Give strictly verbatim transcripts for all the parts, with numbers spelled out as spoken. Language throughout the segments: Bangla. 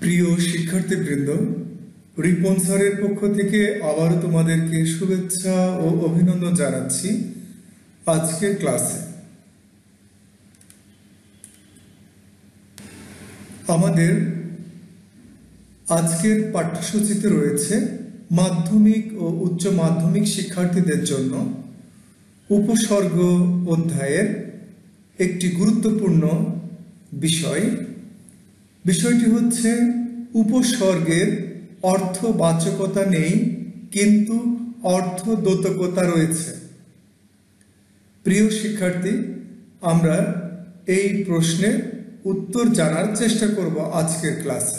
প্রিয় শিক্ষার্থীবৃন্দ, রিপন স্যারের পক্ষ থেকে আবারও তোমাদেরকে শুভেচ্ছা ও অভিনন্দন জানাচ্ছি আজকের ক্লাসে। আমাদের আজকের পাঠ্যসূচিতে রয়েছে মাধ্যমিক ও উচ্চ মাধ্যমিক শিক্ষার্থীদের জন্য উপসর্গ অধ্যায়ের একটি গুরুত্বপূর্ণ বিষয়। বিষয়টি হচ্ছে উপসর্গের অর্থবাচকতা নেই, কিন্তু অর্থদ্যোতকতা রয়েছে। প্রিয় শিক্ষার্থী, আমরা এই প্রশ্নের উত্তর জানার চেষ্টা করব আজকের ক্লাসে।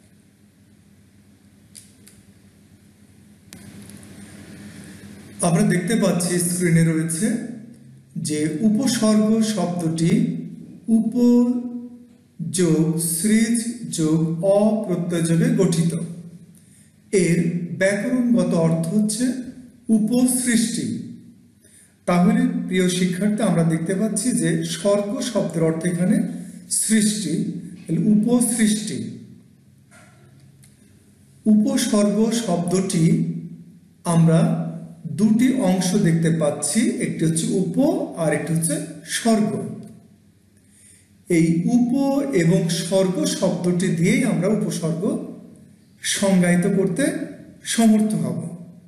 আমরা দেখতে পাচ্ছি স্ক্রিনে রয়েছে যে উপসর্গ শব্দটি উপ যোগ সৃজ যোগ অপ্রত্যয়যোগে গঠিত। এর ব্যাকরণগত অর্থ হচ্ছে উপসৃষ্টি। তাহলে প্রিয় শিক্ষার্থী, আমরা দেখতে পাচ্ছি যে স্বর্গ শব্দের অর্থ এখানে সৃষ্টি, উপসৃষ্টি। উপসর্গ শব্দটি আমরা দুটি অংশ দেখতে পাচ্ছি, একটি হচ্ছে উপ আর একটি হচ্ছে স্বর্গ। এই উপ এবং স্বর্গ শব্দটি দিয়েই আমরা উপসর্গ সংজ্ঞায়িত করতে সমর্থ হব।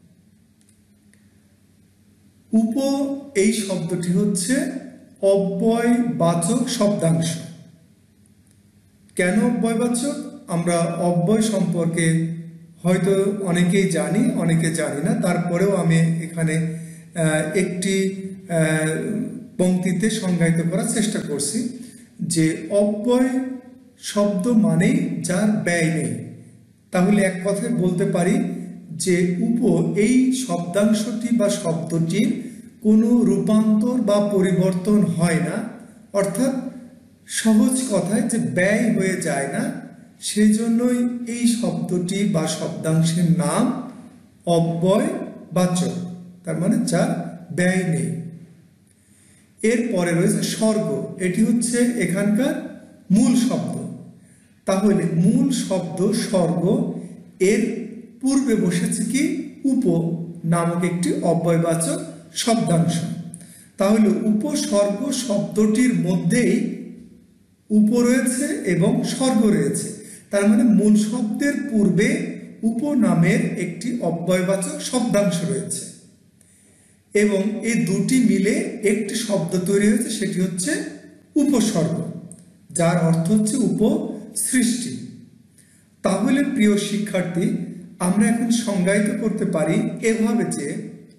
উপ এই শব্দটি হচ্ছে অব্যয়বাচক শব্দাংশ। কেন অব্যয়বাচক? আমরা অব্যয় সম্পর্কে হয়তো অনেকেই জানি, অনেকে জানি না। তারপরেও আমি এখানে একটি পংক্তিতে সংজ্ঞায়িত করার চেষ্টা করছি যে অব্যয় শব্দ মানেই যার ব্যয় নেই। তাহলে এক কথায় বলতে পারি যে উপ এই শব্দাংশটি বা শব্দটির কোনো রূপান্তর বা পরিবর্তন হয় না, অর্থাৎ সহজ কথায় যে ব্যয় হয়ে যায় না, সেই জন্যই এই শব্দটি বা শব্দাংশের নাম অব্যয়বাচক, তার মানে যার ব্যয় নেই। এরপরে রয়েছে স্বর্গ। এটি হচ্ছে এখানকার মূল শব্দ। তাহলে মূল শব্দ স্বর্গ, এর পূর্বে বসেছে কি উপ নামক একটি অব্যয়বাচক শব্দাংশ। তাহলে উপসর্গ শব্দটির মধ্যেই উপ রয়েছে এবং স্বর্গ রয়েছে। তার মানে মূল শব্দের পূর্বে উপ নামের একটি অব্যয়বাচক শব্দাংশ রয়েছে এবং এই দুটি মিলে একটি শব্দ তৈরি হয়েছে, সেটি হচ্ছে উপসর্গ, যার অর্থ হচ্ছে উপসৃষ্টি। তাহলে প্রিয় শিক্ষার্থী, আমরা এখন সংজ্ঞায়িত করতে পারি এভাবে যে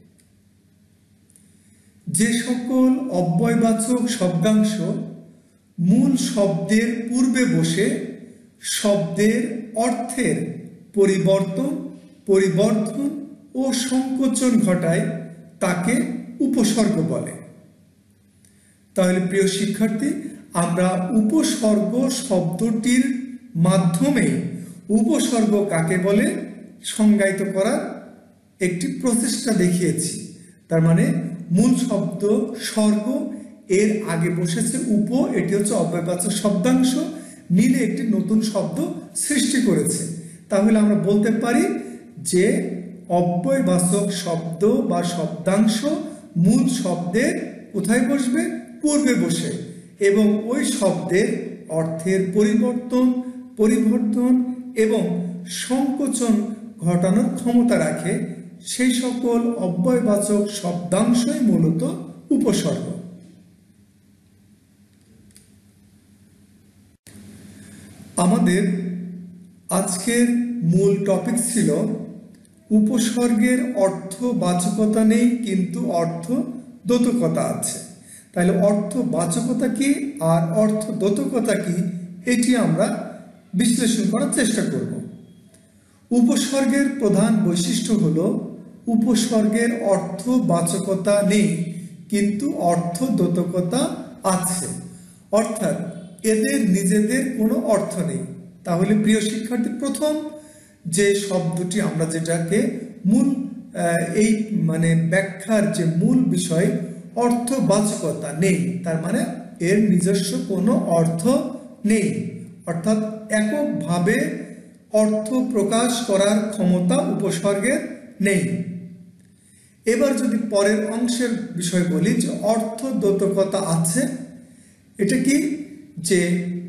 যে সকল অব্যয়বাচক শব্দাংশ মূল শব্দের পূর্বে বসে শব্দের অর্থের পরিবর্তন পরিবর্ধন ও সংকোচন ঘটায় তাকে উপসর্গ বলে। তাহলে প্রিয় শিক্ষার্থী, আমরা উপসর্গ শব্দটির মাধ্যমে উপসর্গ কাকে বলে সংজ্ঞায়িত করার একটি প্রচেষ্টা দেখিয়েছি। তার মানে মূল শব্দ স্বর্গ, এর আগে বসেছে উপ, এটি হচ্ছে অব্যয়বাচক শব্দাংশ, মিলে একটি নতুন শব্দ সৃষ্টি করেছে। তাহলে আমরা বলতে পারি যে অব্যয়বাচক শব্দ বা শব্দাংশ মূল শব্দের কোথায় বসবে? পূর্বে বসে, এবং ওই শব্দের অর্থের পরিবর্তন পরিবর্তন এবং সংকোচন ঘটানোর ক্ষমতা রাখে। সেই সকল অব্যয়বাচক শব্দাংশই মূলত উপসর্গ। আমাদের আজকের মূল টপিক ছিল উপসর্গের অর্থবাচকতা নেই, কিন্তু অর্থদ্যোতকতা আছে। তাহলে অর্থবাচকতা কি আর অর্থদ্যোতকতা কি, এটি আমরা বিশ্লেষণ করার চেষ্টা করব। উপসর্গের প্রধান বৈশিষ্ট্য হলো উপসর্গের অর্থবাচকতা নেই, কিন্তু অর্থদ্যোতকতা আছে, অর্থাৎ এদের নিজেদের কোনো অর্থ নেই। তাহলে প্রিয় শিক্ষার্থী, প্রথম যে শব্দটি আমরা যেটাকে মূল এই মানে ব্যাখ্যার যে মূল বিষয় অর্থবাচকতা নেই, তার মানে এর নিজস্ব কোনো অর্থ নেই, অর্থাৎ এককভাবে অর্থ প্রকাশ করার ক্ষমতা উপসর্গের নেই। এবার যদি পরের অংশের বিষয় বলি যে অর্থ দ্যোতকতা আছে, এটা কি যে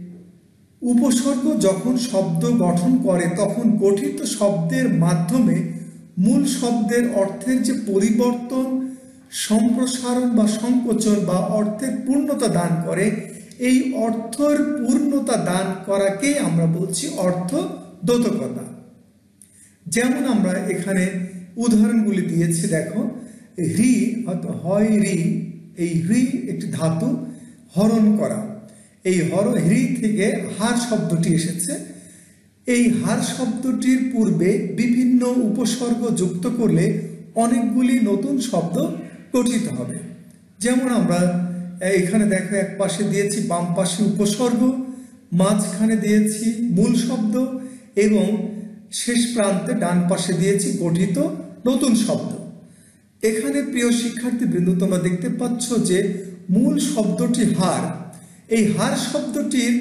উপসর্গ যখন শব্দ গঠন করে তখন গঠিত শব্দের মাধ্যমে মূল শব্দের অর্থের যে পরিবর্তন, সম্প্রসারণ বা সংকোচন বা অর্থের পূর্ণতা দান করে, এই অর্থের পূর্ণতা দান করাকেই আমরা বলছি অর্থ দ্যোতকতা। যেমন আমরা এখানে উদাহরণগুলি দিয়েছি, দেখো হ্রি হয় রি, এই হ্রি একটি ধাতু, হরণ করা, এই হর হ্রি থেকে হার শব্দটি এসেছে। এই হার শব্দটির পূর্বে বিভিন্ন উপসর্গ যুক্ত করলে অনেকগুলি নতুন শব্দ গঠিত হবে। যেমন আমরা এখানে দেখো এক পাশে দিয়েছি বাম পাশে উপসর্গ, মাঝখানে দিয়েছি মূল শব্দ এবং শেষ প্রান্তে ডান পাশে দিয়েছি গঠিত নতুন শব্দ। এখানে প্রিয় শিক্ষার্থীবৃন্দ তোমরা দেখতে পাচ্ছ যে মূল শব্দটি হার, এই হার শব্দটির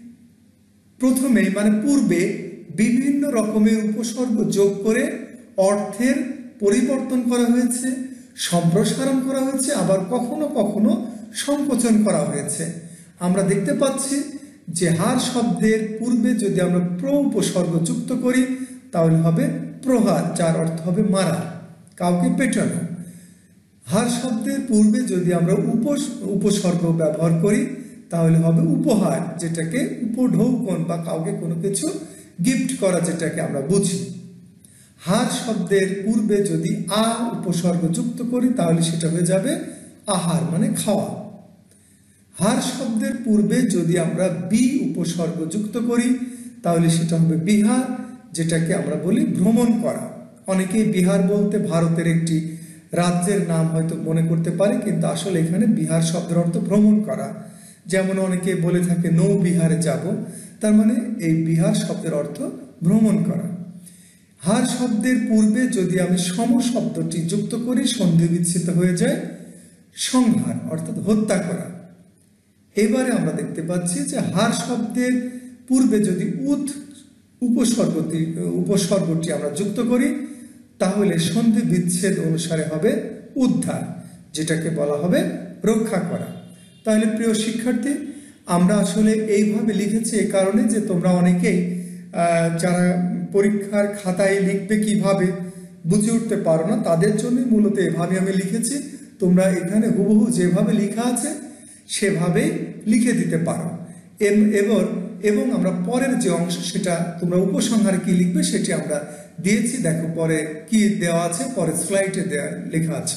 প্রথমে মানে পূর্বে বিভিন্ন রকমের উপসর্গ যোগ করে অর্থের পরিবর্তন করা হয়েছে, সম্প্রসারণ করা হয়েছে, আবার কখনো কখনো সংকোচন করা হয়েছে। আমরা দেখতে পাচ্ছি যে হার শব্দের পূর্বে যদি আমরা প্র উপসর্গ যুক্ত করি তাহলে হবে প্রহার, যার অর্থ হবে মারা, কাউকে পেটানো। হার শব্দের পূর্বে যদি আমরা উপসর্গ ব্যবহার করি তাহলে হবে উপহার, যেটাকে উপঢৌকন বা কাউকে কোনো কিছু গিফট করা, যেটাকে আমরা বুঝি। হার শব্দের পূর্বে যদি আ উপসর্গ যুক্ত করি তাহলে সেটা হয়ে যাবে আহার, মানে খাওয়া। হার শব্দের পূর্বে যদি আমরা বি উপসর্গ যুক্ত করি তাহলে সেটা হবে বিহার, যেটাকে আমরা বলি ভ্রমণ করা। অনেকেই বিহার বলতে ভারতের একটি রাজ্যের নাম হয়তো মনে করতে পারে, কিন্তু আসলে এখানে বিহার শব্দের অর্থ ভ্রমণ করা। যেমন অনেকে বলে থাকে নৌ বিহারে যাব, তার মানে এই বিহার শব্দের অর্থ ভ্রমণ করা। হার শব্দের পূর্বে যদি আমি সম শব্দটি যুক্ত করি সন্ধি বিচ্ছিন্ন হয়ে যায় সংহার, অর্থাৎ হত্যা করা। এবারে আমরা দেখতে পাচ্ছি যে হার শব্দের পূর্বে যদি উৎ উপসর্গটি উপসর্গটি আমরা যুক্ত করি তাহলে সন্ধি বিচ্ছেদ অনুসারে হবে উদ্ধার, যেটাকে বলা হবে রক্ষা করা। তাহলে প্রিয় শিক্ষার্থী, আমরা আসলে এইভাবে লিখেছি এই কারণে যে তোমরা অনেকেই যারা পরীক্ষার খাতায় লিখবে কিভাবে বুঝে উঠতে পারো না, তাদের জন্যই মূলত এভাবে আমি লিখেছি। তোমরা এখানে হুবহু যেভাবে লেখা আছে সেভাবেই লিখে দিতে পারো। এবার এবং আমরা পরের যে অংশ সেটা তোমরা উপসংহারে কি লিখবে সেটি আমরা দিয়েছি। দেখো পরে কি দেওয়া আছে, পরে স্লাইডে দেওয়া লেখা আছে।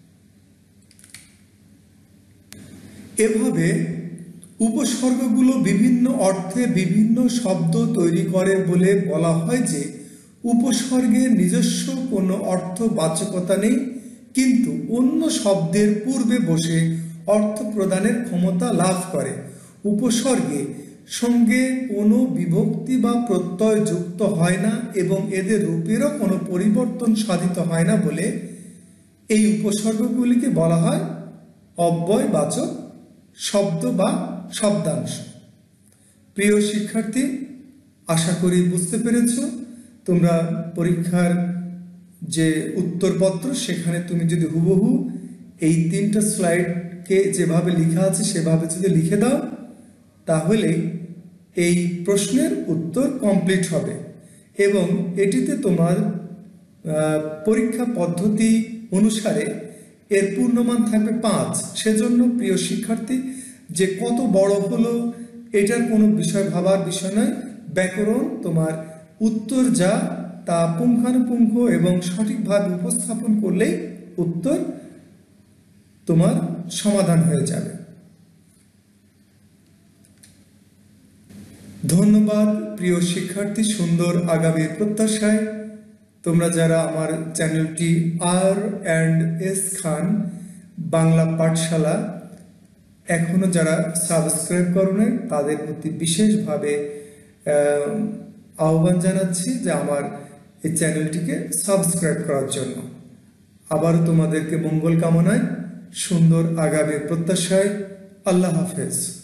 এভাবে উপসর্গগুলো বিভিন্ন অর্থে বিভিন্ন শব্দ তৈরি করে বলে বলা হয় যে উপসর্গের নিজস্ব কোনো অর্থবাচকতা নেই, কিন্তু অন্য শব্দের পূর্বে বসে অর্থ প্রদানের ক্ষমতা লাভ করে। উপসর্গে সঙ্গে কোনো বিভক্তি বা প্রত্যয় যুক্ত হয় না এবং এদের রূপেরও কোনো পরিবর্তন সাধিত হয় না বলে এই উপসর্গগুলিকে বলা হয় অব্যয়বাচক শব্দ বা শব্দাংশ। প্রিয় শিক্ষার্থী, আশা করি বুঝতে পেরেছ। তোমরা পরীক্ষার যে উত্তরপত্র সেখানে তুমি যদি হুবহু এই তিনটা স্লাইডকে যেভাবে লেখা আছে সেভাবে যদি লিখে দাও তাহলে এই প্রশ্নের উত্তর কমপ্লিট হবে এবং এটিতে তোমার পরীক্ষা পদ্ধতি অনুসারে এর পূর্ণমান থাকবে পাঁচ। সেজন্য প্রিয় শিক্ষার্থী, যে কত বড় হলো এটার কোনো বিষয় ভাবার বিষয় নয়। ব্যাকরণ তোমার উত্তর যা তা পুঙ্খানুপুঙ্খ এবং সঠিকভাবে উপস্থাপন করলেই উত্তর তোমার সমাধান হয়ে যাবে। ধন্যবাদ প্রিয় শিক্ষার্থী। সুন্দর আগামী প্রত্যাশায় তোমরা যারা আমার চ্যানেলটি আর অ্যান্ড এস খান বাংলা পাঠশালা এখনো যারা সাবস্ক্রাইব করোনি তাদের প্রতি বিশেষভাবে আহ্বান জানাচ্ছি যে আমার এই চ্যানেলটিকে সাবস্ক্রাইব করার জন্য। আবার তোমাদেরকে মঙ্গল কামনায় সুন্দর আগামী প্রত্যাশায় আল্লাহ হাফেজ।